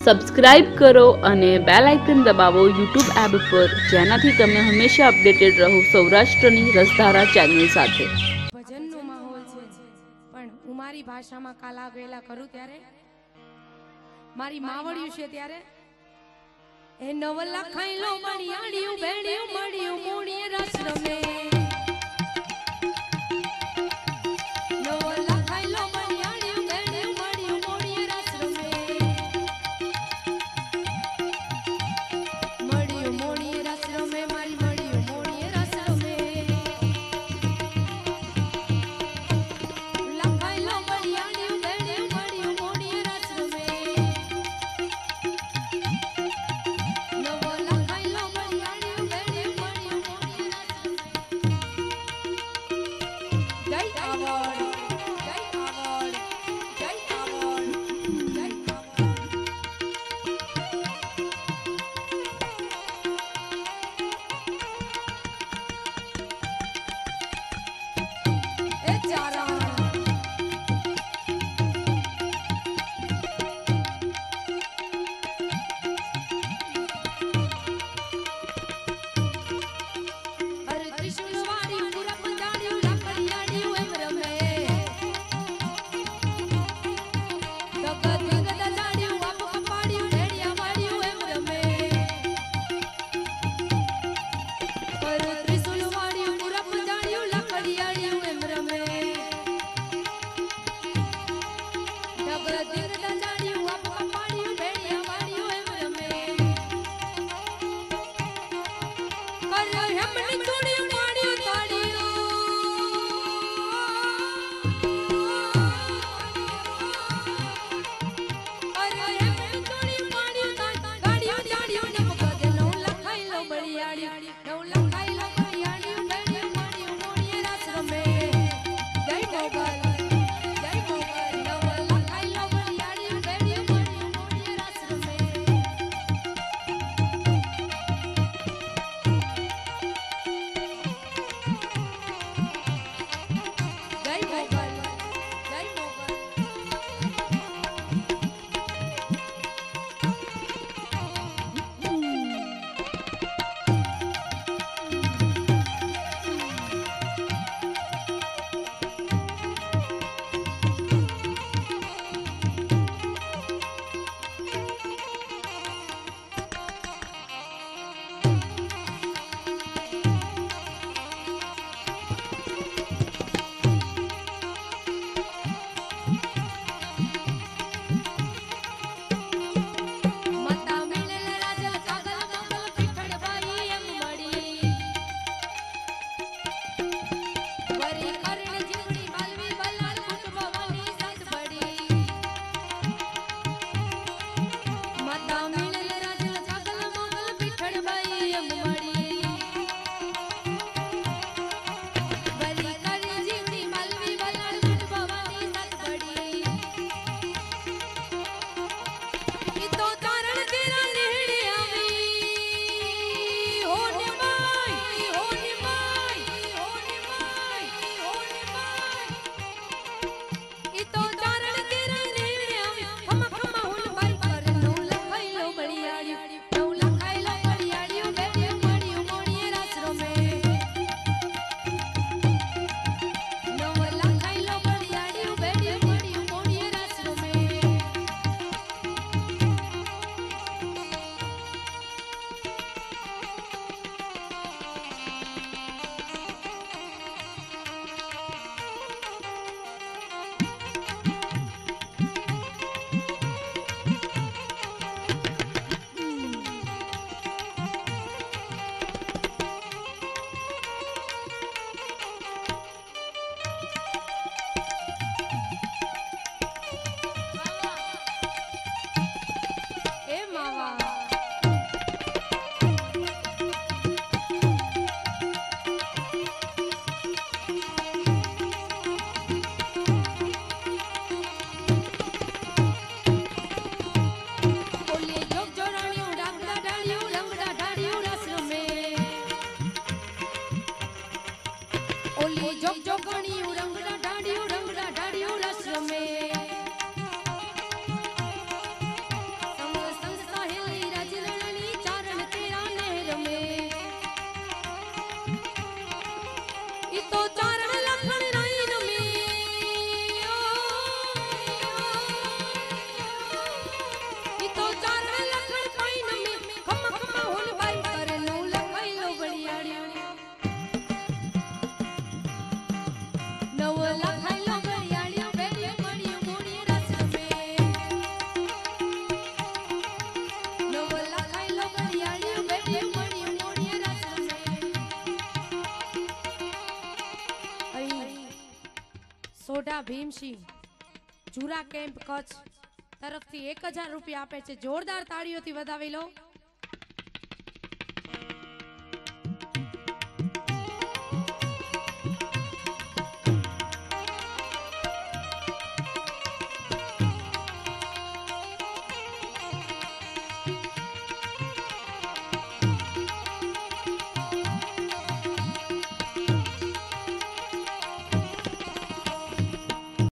Subscribe કરો અને bell icon દબાવો યુટ્યુબ એપ પર, જેનાથી તમે હંમેશા અપડેટેડ રહો સૌરાષ્ટ્રની રસધારા ચેનલ સાથે। ભજનનો માહોલ છે, પણ હું મારી ભાષામાં કાલા ગયેલા કરું ત્યારે મારી માવડિયું છે ત્યારે એ નવલા ખાઈ લો મણિયાળિયું બેણિયું મળ્યું મૂણીએ રસ રમે तो चारण लखन पाई नमी खम खम हुन बाई करे नो लखाई लो बड़ियाड़ियो नव लखाई लो बड़ियाड़ियो बेड़ियो बड़ियो मोड़ी रस में नव लखाई लो बड़ियाड़ियो बेड़ियो बड़ियो मोड़ी रस में अई सोडा भीमसिंह જુરા કેમ્પ કચ્છ તરફથી 1000 રૂપિયા આપે છે. જોરદાર તાળીઓથી વધાવી લો.